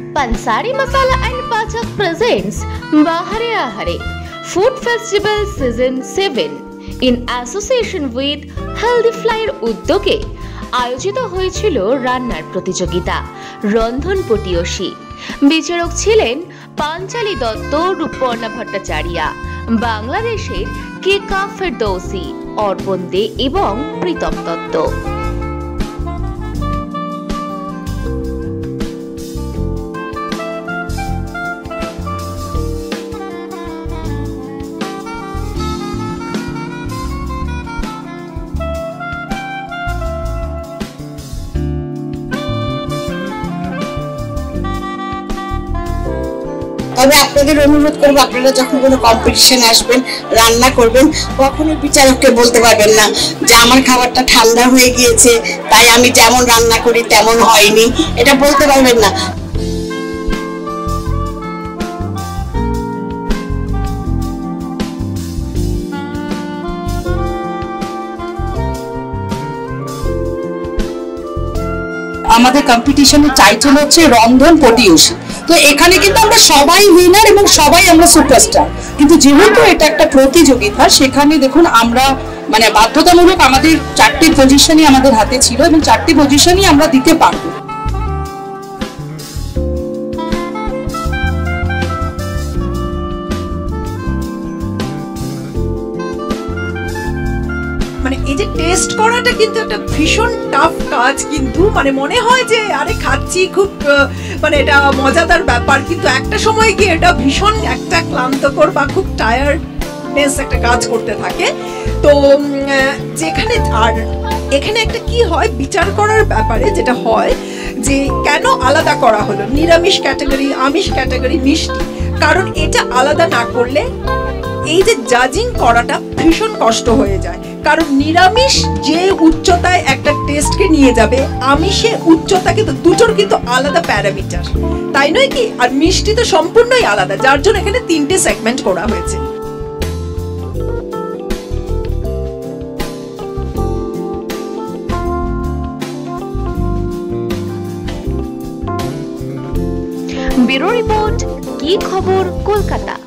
Pansari Masala and Pachak presents Bahare Ahare Food Festival Season 7 in association with Healthy Flyer উদ্যোগে আয়োজিত হয়েছিল রান্নার প্রতিযোগিতা রন্ধন পটিয়সী। বিচারক ছিলেন পাঞ্চালী দত্ত, রূপর্ণা ভট্টাচার্য, বাংলাদেশের কেকা ফেরদৌসি, অর্পণ দে এবং প্রীতম দত্ত। তবে আপনাদের অনুরোধ করব, আপনারা যখন কোনো কম্পিটিশন আসবেন, রান্না করবেন, কখনো বিচারককে বলতে পারবেন না যে আমার খাবারটা ঠান্ডা হয়ে গিয়েছে তাই আমি যেমন রান্না করি তেমন হয়নি, এটা বলতে পারবেন না। আমাদের কম্পিটিশনের টাইটেল হচ্ছে রন্ধন পটিয়সী। তো এখানে কিন্তু আমরা সবাই উইনার এবং সবাই আমরা সুপারস্টার, কিন্তু যেহেতু এটা একটা প্রতিযোগিতা সেখানে দেখুন আমরা মানে বাধ্যতামূলক আমাদের 4টি পজিশনই আমাদের হাতে ছিল এবং 4টি পজিশনই আমরা দিতে পারবো। মানে এই যে টেস্ট করাটা কিন্তু একটা ভীষণ টাফ কাজ, কিন্তু মানে মনে হয় যে আরে খাচ্ছি খুব মানে এটা মজাদার ব্যাপার, কিন্তু একটা সময় গিয়ে এটা ভীষণ একটা ক্লান্তকর বা খুব টায়ার্ডনেস একটা কাজ করতে থাকে। তো যেখানে আর এখানে একটা কি হয় বিচার করার ব্যাপারে যেটা হয় যে কেন আলাদা করা হলো নিরামিষ ক্যাটাগরি, আমিষ ক্যাটাগরি, মিষ্টি, কারণ এটা আলাদা না করলে এই যে জাজিং করাটা ভীষণ কষ্ট হয়ে যায়। কারণ নিরামিষ যে উচ্চতায় একটা টেস্টকে নিয়ে যাবে, আমিষে উচ্চতা কিন্তু দুটোর কিন্তু আলাদা প্যারামিটার, তাই নয় কি? আর মিষ্টি তো সম্পূর্ণই আলাদা, যার জন্য এখানে 3টে সেগমেন্ট করা হয়েছে। ব্যুরো রিপোর্ট, কি খবর, কলকাতা।